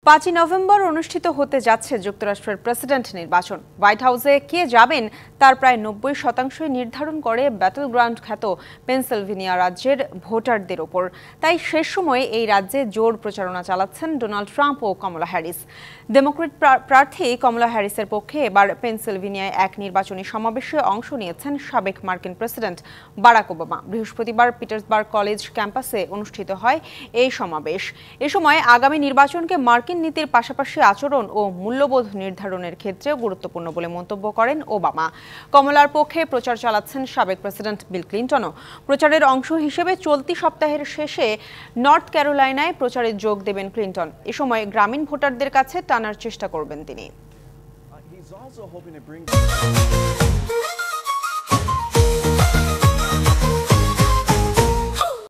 5 November অনুষ্ঠিত হতে যাচ্ছে যুক্তরাষ্ট্রের প্রেসিডেন্ট নির্বাচন। হোয়াইট হাউসে কে যাবেন তার প্রায় 90% নির্ধারণ করে ব্যাটল গ্রাউন্ড খ্যাত পেনসিলভেনিয়া রাজ্যের ভোটারদের ওপর। তাই শেষ সময়ে এই রাজ্যে জোর প্রচারণা চালাচ্ছেন ডোনাল্ড ট্রাম্প ও কমলা হ্যারিস। ডেমোক্র্যাট প্রার্থী কমলা হ্যারিসের পক্ষে এবার পেনসিলভেনিয়ায় এক নির্বাচনী সমাবেশে অংশ নিয়েছেন সাবেক মার্কিন প্রেসিডেন্ট বারাক ওবামা। বৃহস্পতিবার পিটার্সবার্গ কলেজ ক্যাম্পাসে অনুষ্ঠিত হয় এই সমাবেশ। এ সময় আগামী নির্বাচনকে মার্কিন নীতির পাশাপাশি আচরণ ও মূল্যবোধ নির্ধারণের ক্ষেত্রে গুরুত্বপূর্ণ বলে মন্তব্য করেন ওবামা। কমলার পক্ষে প্রচার চালাচ্ছেন সাবেক প্রেসিডেন্ট বিল ক্লিন্টনও। প্রচারের অংশ হিসেবে চলতি সপ্তাহের শেষে নর্থ ক্যারোলাইনায় প্রচারে যোগ দেবেন ক্লিন্টন। এ সময় গ্রামীণ ভোটারদের কাছে টানার চেষ্টা করবেন তিনি।